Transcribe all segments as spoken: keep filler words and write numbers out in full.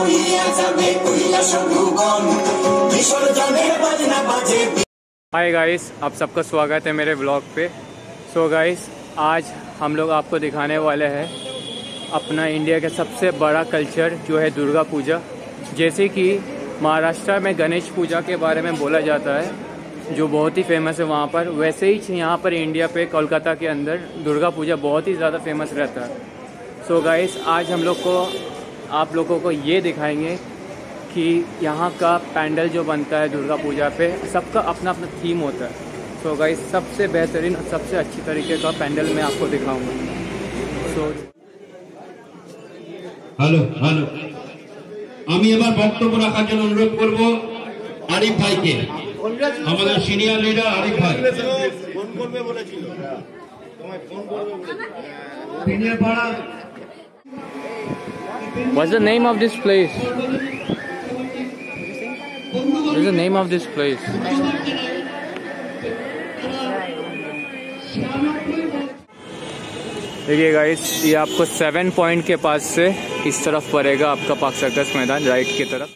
Hi guys, आप सबका स्वागत है मेरे ब्लॉग पे। सो so गाइस, आज हम लोग आपको दिखाने वाले हैं अपना इंडिया का सबसे बड़ा कल्चर जो है दुर्गा पूजा। जैसे कि महाराष्ट्र में गणेश पूजा के बारे में बोला जाता है जो बहुत ही फेमस है वहाँ पर, वैसे ही यहाँ पर इंडिया पे कोलकाता के अंदर दुर्गा पूजा बहुत ही ज़्यादा फेमस रहता है। सो so गाइस, आज हम लोग को आप लोगों को ये दिखाएंगे कि यहाँ का पैंडल जो बनता है दुर्गा पूजा पे, सबका अपना अपना थीम होता है। सो so गाइस, सबसे बेहतरीन और सबसे अच्छी तरीके का पैंडल मैं आपको दिखाऊंगा। सो हेलो हेलो আমি এবার বক্তব্য রাখার জন্য অনুরোধ করব আরিফ ভাইকে, আমাদের সিনিয়র লিডার আরিফ ভাই। ফোন করবে বলেছিল, তোমায় ফোন করবে বলেছিল। সিনিয়র পাড়া। What's the name of this place? What is the name of this place? देखिए गाइस, ये आपको सेवन पॉइंट के पास से इस तरफ पड़ेगा आपका पार्क सर्कस मैदान, राइट की तरफ।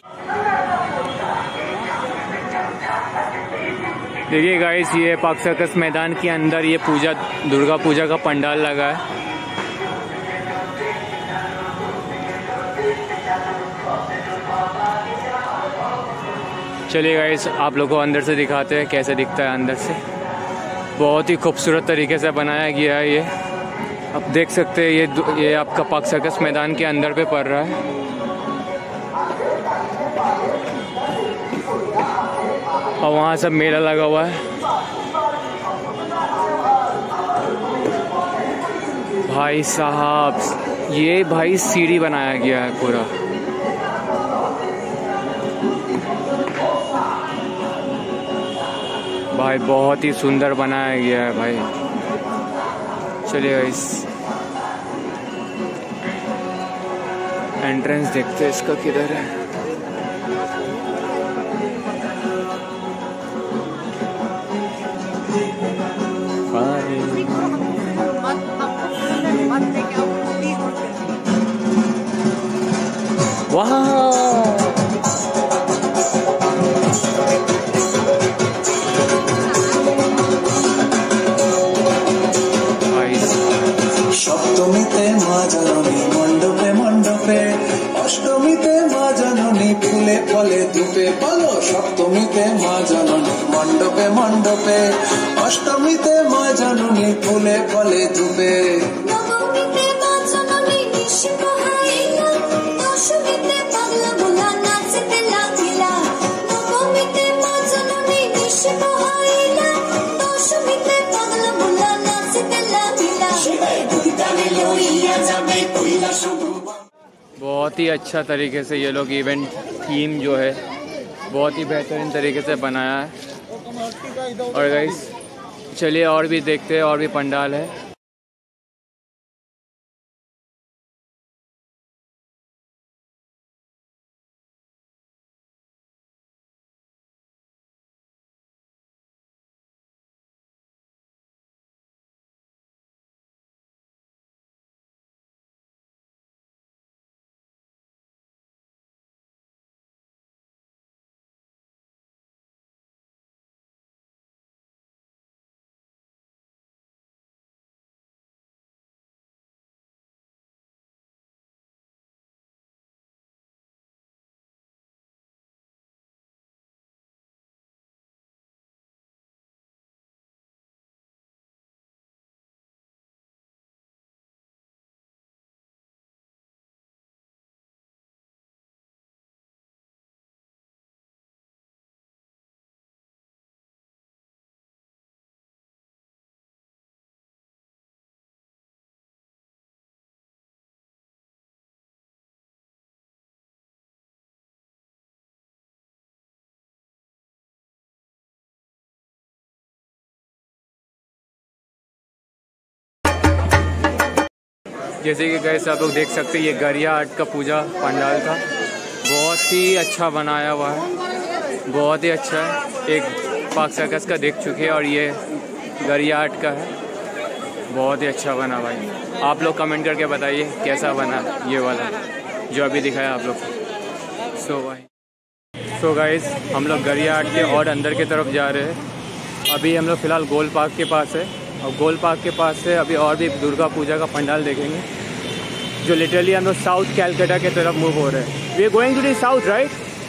देखिए गाइस, ये पार्क सर्कस मैदान के अंदर ये पूजा दुर्गा पूजा का पंडाल लगा है। चलिए गाइस, आप लोगों को अंदर से दिखाते हैं कैसे दिखता है अंदर से। बहुत ही खूबसूरत तरीके से बनाया गया है ये। आप देख सकते हैं ये ये आपका पार्क सर्कस मैदान के अंदर पे पड़ रहा है। और वहाँ सब मेला लगा हुआ है। भाई साहब, ये भाई सीढ़ी बनाया गया है पूरा। भाई बहुत ही सुंदर बनाया गया है भाई। चलिए इस एंट्रेंस देखते हैं इसका किधर है। वाह, সপ্তমীতে মা জননী মণ্ডপে মণ্ডপে, অষ্টমীতে মা জননী ফুলে ফলে ধূপে। বলো, সপ্তমীতে মা জননী মণ্ডপে মণ্ডপে, অষ্টমীতে মা জননী ফুলে ফলে ধূপে। নবমীতে মা জননী নিশি পোহাইলা, দশমীতে পাগলা ভোলা নাচতে লাগিলা। নবমীতে মা জননী নিশি পোহাইলা, দশমীতে পাগলা ভোলা নাচতে লাগিলা। बहुत ही अच्छा तरीके से ये लोग इवेंट थीम जो है बहुत ही बेहतरीन तरीके से बनाया है। और गाइस, चलिए और भी देखते हैं, और भी पंडाल है। जैसे कि गाइस आप लोग देख सकते हैं, ये गरिया आर्ट का पूजा पंडाल था, बहुत ही अच्छा बनाया हुआ है, बहुत ही अच्छा है। एक पार्क सर्कस का देख चुके हैं और ये गरिया आर्ट का है, बहुत ही अच्छा बना भाई। आप लोग कमेंट करके बताइए कैसा बना ये वाला जो अभी दिखाया आप लोग को। सो भाई सो गाइस हम लोग गरिया हाट के और अंदर की तरफ जा रहे हैं। अभी हम लोग फ़िलहाल गोल पार्क के पास है और गोल पार्क के पास से अभी और भी दुर्गा पूजा का पंडाल देखेंगे जो लिटरली हम लोग साउथ कैलकाटा की तरफ मूव हो रहे हैं। We are going to the south right,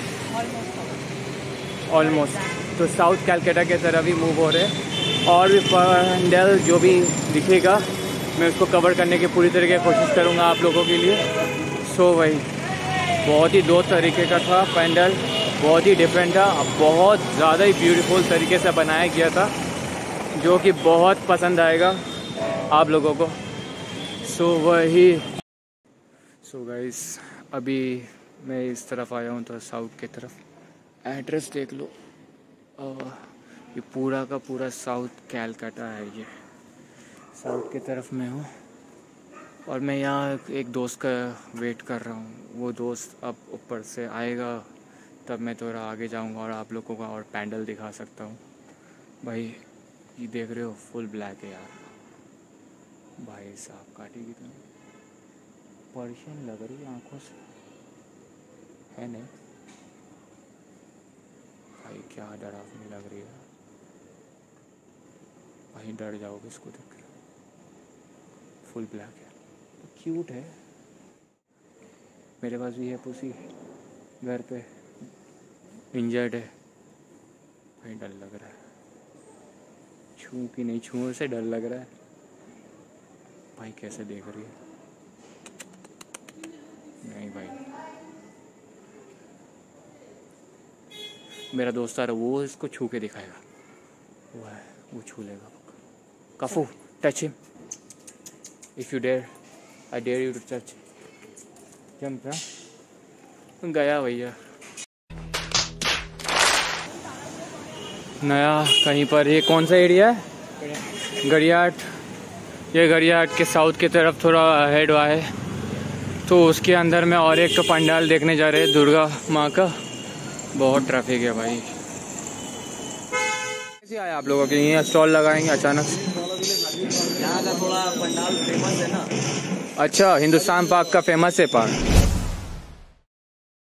almost. तो साउथ कैलकाटा की तरफ ही मूव हो रहे हैं और भी पंडाल जो भी दिखेगा मैं उसको कवर करने की पूरी तरीके की कोशिश करूँगा आप लोगों के लिए। सो so, भाई बहुत ही दो तरीके का था पंडाल, बहुत ही डिफरेंट था, बहुत ज़्यादा ही ब्यूटीफुल तरीके से बनाया गया था जो कि बहुत पसंद आएगा आप लोगों को। सो so, वही सो so, गाइस अभी मैं इस तरफ आया हूँ तो साउथ की तरफ। एड्रेस देख लो, आ, ये पूरा का पूरा साउथ कैलकाटा है। ये साउथ की तरफ में हूँ और मैं यहाँ एक दोस्त का वेट कर रहा हूँ। वो दोस्त अब ऊपर से आएगा तब मैं थोड़ा आगे जाऊँगा और आप लोगों को और पैंडल दिखा सकता हूँ। भाई ये देख रहे हो फुल ब्लैक है यार, भाई साहब काटी की तो पर्शियन लग रही है आँखों से, है नहीं भाई? क्या डरावनी लग रही है भाई, डर जाओगे इसको देख के। फुल ब्लैक है तो क्यूट है। मेरे पास भी है पुसी घर पे, इंजर्ड है भाई, डर लग रहा है। छू कि नहीं छू से डर लग रहा है भाई। कैसे देख रही है? नहीं भाई, मेरा दोस्त आ रहा, वो इसको छू के दिखाएगा। वो है, वो छू लेगा। कफू touch him if you dare, I dare you to touch. Jump हाँ, गया भैया। नया कहीं पर, ये कौन सा एरिया है? गरियाहाट। ये गरियाहाट के साउथ की तरफ थोड़ा हेड हुआ है तो उसके अंदर में और एक तो पंडाल देखने जा रहे हैं दुर्गा माँ का। बहुत ट्रैफिक है भाई। कैसे आया आप लोगों के यहाँ स्टॉल लगाएंगे अचानक से? यहाँ का थोड़ा पंडाल फेमस है ना। अच्छा, हिंदुस्तान पार्क का फेमस है पार्क।